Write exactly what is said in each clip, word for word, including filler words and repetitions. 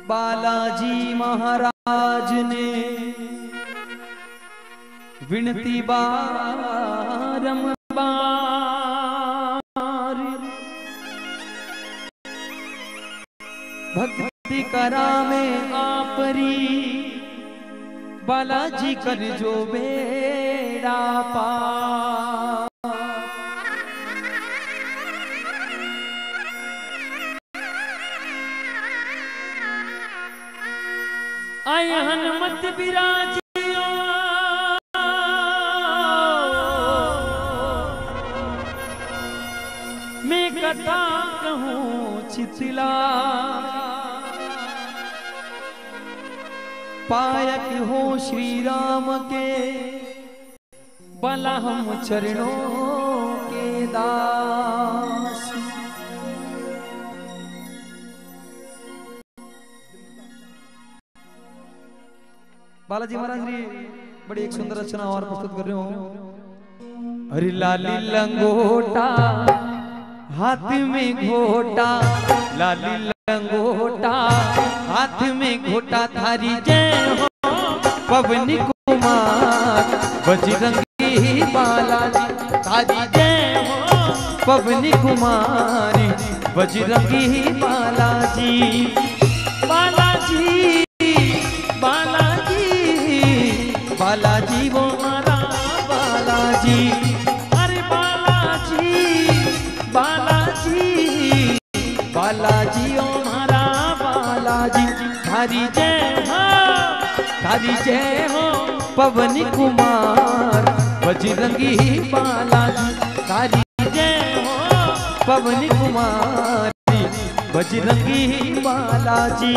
बालाजी महाराज ने विनती बारंबार भक्ति करा में आपरी बालाजी कर जो बेड़ा पार। आय हनुमत विराजियो मैं कथा कहूँ चितला पायक हो श्री राम के भला हम चरणों के दास। बालाजी महाराज जी बड़ी एक सुंदर रचना और प्रस्तुत कर रहे हो। हरि लाली लंगोटा हाथ में घोटा, लाली लंगोटा हाथ में घोटा, थारी जय हो पवनी कुमार बजरंगी बालाजी, थारी जय हो पवनी कुमारी बजरंगी बालाजी। बालाजी बालाजी बालाजी वो मारा बालाजी, अरे बालाजी बालाजी बालाजी ओ मारा बालाजी, थारी जय हो थारी जय हो पवनी कुमार बजरंगी बालाजी, थारी जय हो पवनी कुमारी बजरंगी बालाजी।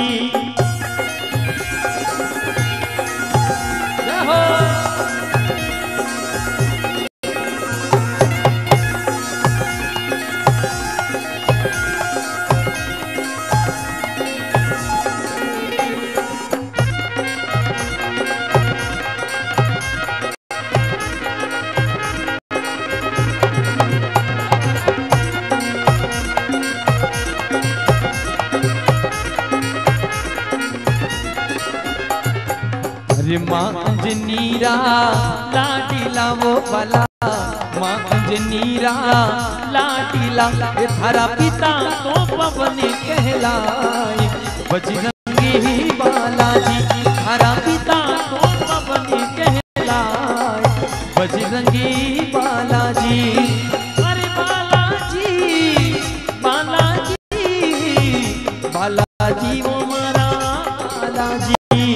माँ अंजनीरा लाडीला वो भला, माँ अंजनीरा लाडीला ये थारा पिता तो पवन कहलाए बजरंगी बालाजी, थारा पिता तो पवन कहलाए बजरंगी बालाजी। अरे बालाजी बालाजी बालाजी वो मारा बालाजी,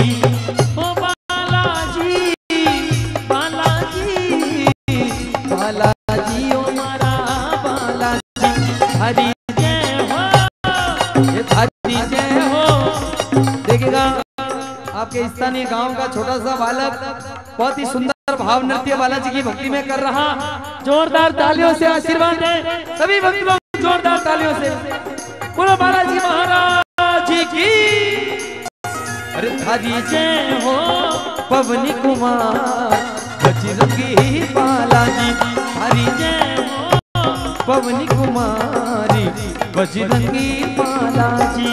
बालाजी ओ मारा बालाजी, हरी जय हो ये हरी जय हो। देखिएगा आपके स्थानीय गांव का छोटा सा बालक बहुत ही सुंदर भाव नृत्य बालाजी की भक्ति में कर रहा। जोरदार तालियों से आशीर्वाद दे सभी भक्तों, जोरदार तालियों से बोलो बालाजी महाराज की। अरे हरी जय हो पवनी कुमार बजरंगी बालाजी, हरी जय हो पवनी कुमारी बजरंगी बालाजी।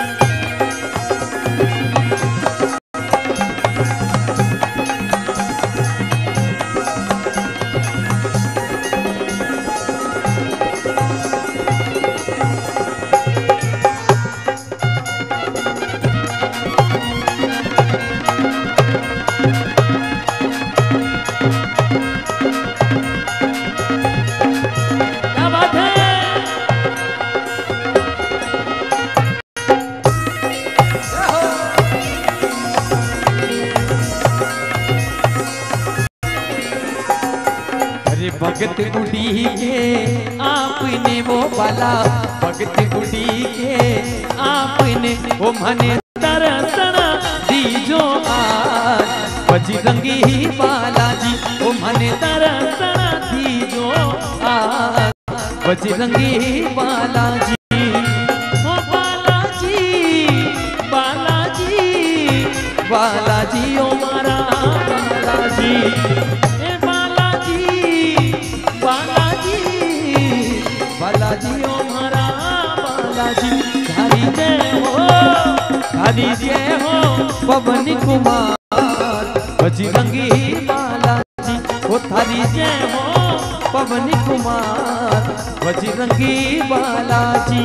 भगत बुढ़ी के आपने वो बाला, भगत बुढ़ी के आपने वो मने दर्शन दीजो आज बजरंगी बालाजी, वो मने दर्शन दीजो आज बजरंगी बालाजी। ओ बालाजी बालाजी बालाजी ओ मारा बालाजी, बालाजी ओ मारा बालाजी, हरी जय हो थारी जय हो पवन कुमार बजरंगी बालाजी। ओ थारी जय हो पवन कुमार बजरंगी बालाजी।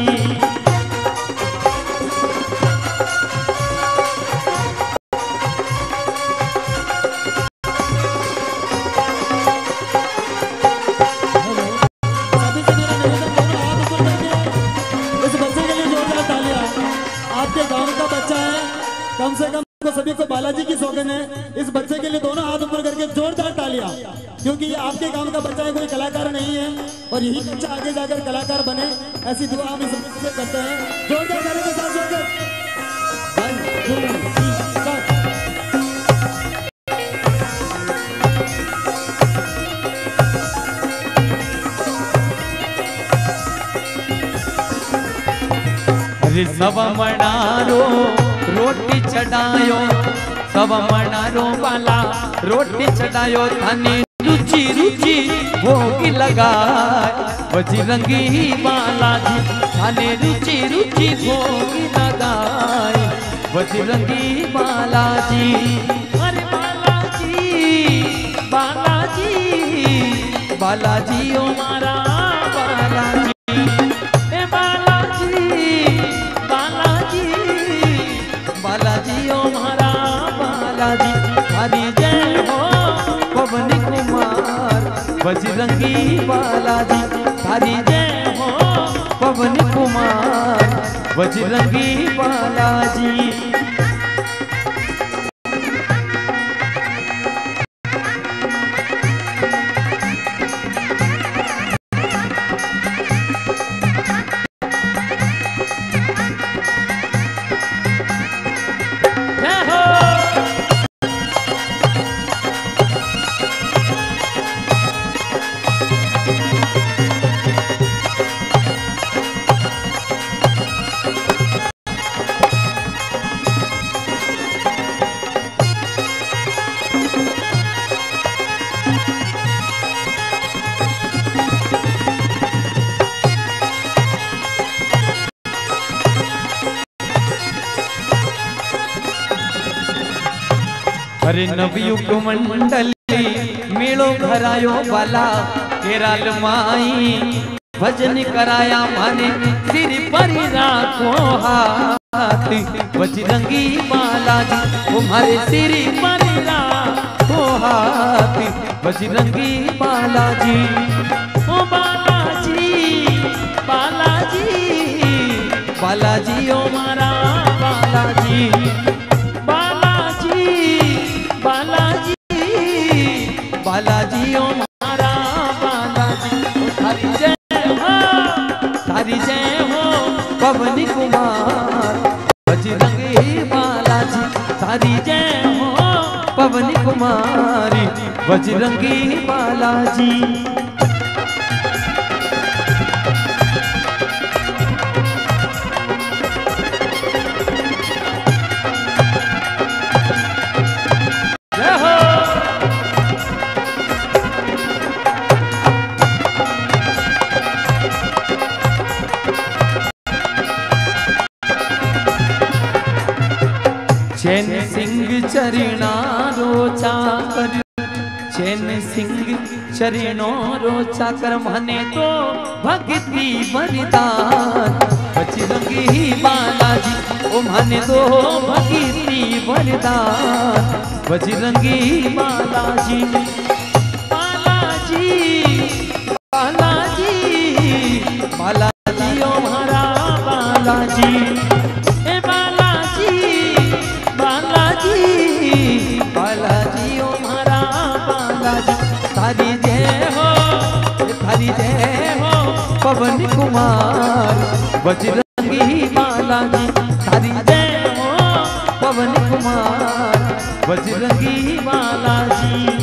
आपके गांव का बच्चा है, कम से कम तो सभी को बालाजी की सौगंध है। इस बच्चे के लिए दोनों हाथ ऊपर करके जोरदार तालियां, क्योंकि ये आपके गांव का बच्चा है, कोई कलाकार नहीं है और यही बच्चा आगे जाकर कलाकार बने, ऐसी दुआ हम इस बच्चे से करते हैं। जोरदार तालियों के साथ स्वागत। अरे सब मनारो रोटी चढ़ायो, सब मनारो वाला रोटी चढ़ायो, थाने रुचि रुचि भोग लगाए बजरंगी बालाजी। थाने रुचि रुचि भोग लगाए बजरंगी बालाजी। अरे बालाजी बालाजी बालाजी ओ मारा बालाजी। बालाजी ओ मारा बालाजी। थारी जय हो पवन कुमार बजरंगी बालाजी। थारी जय हो पवन कुमार बजरंगी बालाजी। अरे नवयुग मंडली मेलो भरायो बाला केराल माई। भजन कराया माने सिर पर राखो हाथ बजरंगी बालाजी। तुम्हारे सिर पर राखो हाथ बजरंगी बालाजी। ओ बालाजी बालाजी बालाजी ओ मारा बालाजी। बालाजी बालाजी ओ मारा बालाजी। थारी जय हो थारी जय हो पवन कुमार बजरंगी बालाजी। थारी जय हो पवन कुमारी बजरंगी बालाजी। चैन सिंह चरणा रोचा कर, चैन सिंह चरणों रोचा कर, मने तो भक्ति वरदान बजरंगी बालाजी। ओ मने तो भक्ति वरदान बजरंगी बालाजी। बालाजी बालाजी बालाजी ओ हमारा बालाजी। बालाजी ओ मारा बालाजी। थारी जय हो थारी जय हो पवन कुमार बजरंगी बालाजी। थारी जय हो पवन कुमार बजरंगी बालाजी।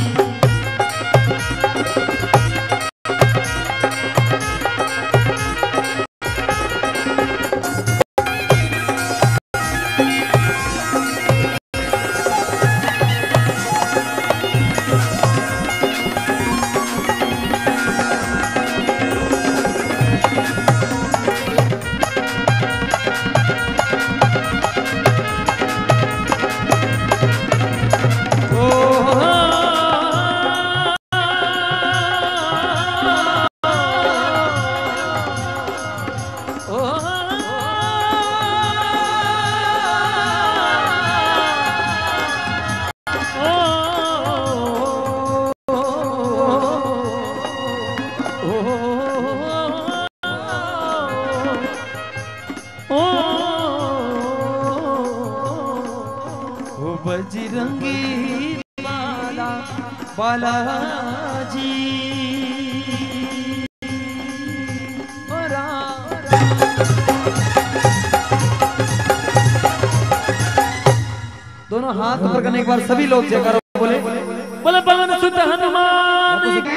बजरंगी बाला बालाजी दोनों हाथ ऊपर करने के बाद सभी लोग जयकारा बोले बोले पवन सुत हनुमान